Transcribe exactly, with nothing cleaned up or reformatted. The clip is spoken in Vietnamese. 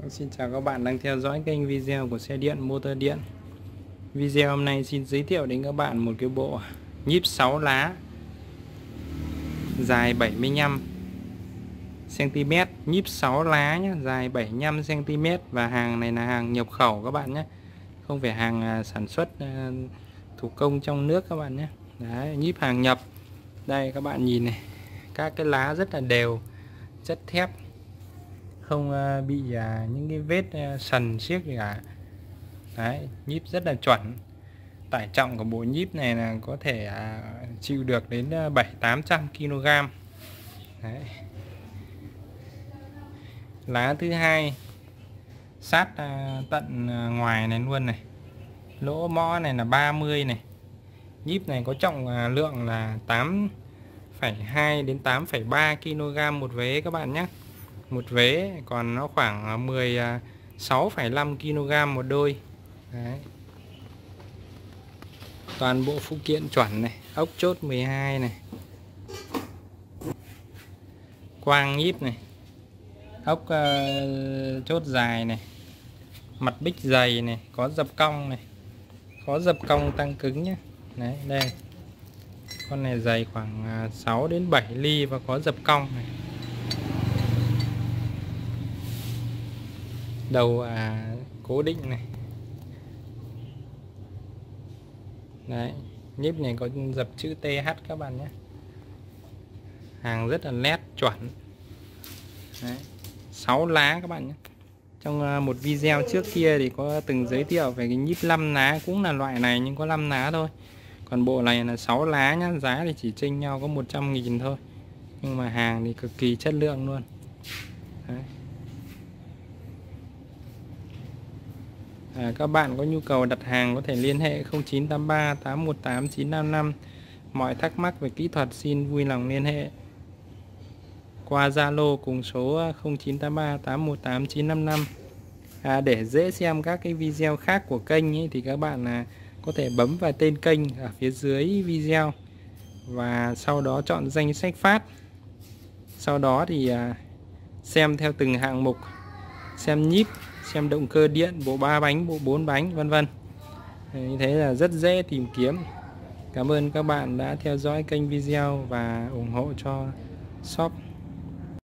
Xin chào các bạn đang theo dõi kênh video của xe điện motor điện. Video hôm nay xin giới thiệu đến các bạn một cái bộ nhíp sáu lá dài bảy mươi lăm xăng ti mét, nhíp sáu lá nhé, dài bảy mươi lăm xăng ti mét, và hàng này là hàng nhập khẩu các bạn nhé, không phải hàng sản xuất thủ công trong nước các bạn nhé. Đấy, nhíp hàng nhập. Đây các bạn nhìn này, các cái lá rất là đều, chất thép, không bị những cái vết sần xiếc gì cả. Đấy, nhíp rất là chuẩn. Tải trọng của bộ nhíp này là có thể chịu được đến bảy tám trăm ki lô gam. Đấy. Lá thứ hai sát tận ngoài này luôn này, lỗ mõ này là ba mươi này. Nhíp này có trọng lượng là tám phẩy hai đến tám phẩy ba ki lô gam một vế các bạn nhé. Một vế, còn nó khoảng mười sáu phẩy năm ki lô gam một đôi. Đấy. Toàn bộ phụ kiện chuẩn này, ốc chốt mười hai này, quang nhíp này, ốc uh, chốt dài này, mặt bích dày này, có dập cong này, có dập cong tăng cứng nhé. Đấy, đây. Con này dày khoảng sáu đến bảy ly và có dập cong này. Đầu à, cố định này. Đấy, nhíp này có dập chữ tê hát các bạn nhé. Hàng rất là nét chuẩn. Đấy, sáu lá các bạn nhé. Trong một video trước kia thì có từng giới thiệu về cái nhíp năm lá, cũng là loại này nhưng có năm lá thôi. Còn bộ này là sáu lá nhá, giá thì chỉ chênh nhau có một trăm nghìn thôi. Nhưng mà hàng thì cực kỳ chất lượng luôn. Đấy. À, các bạn có nhu cầu đặt hàng có thể liên hệ không chín tám ba tám một tám chín năm năm. Mọi thắc mắc về kỹ thuật xin vui lòng liên hệ qua Zalo cùng số không chín tám ba tám một tám chín năm năm. À, để dễ xem các cái video khác của kênh ấy, thì các bạn là có thể bấm vào tên kênh ở phía dưới video và sau đó chọn danh sách phát. Sau đó thì à, xem theo từng hạng mục, xem nhíp, xem động cơ điện, bộ ba bánh, bộ bốn bánh, vân vân. Như thế là rất dễ tìm kiếm. Cảm ơn các bạn đã theo dõi kênh video và ủng hộ cho shop.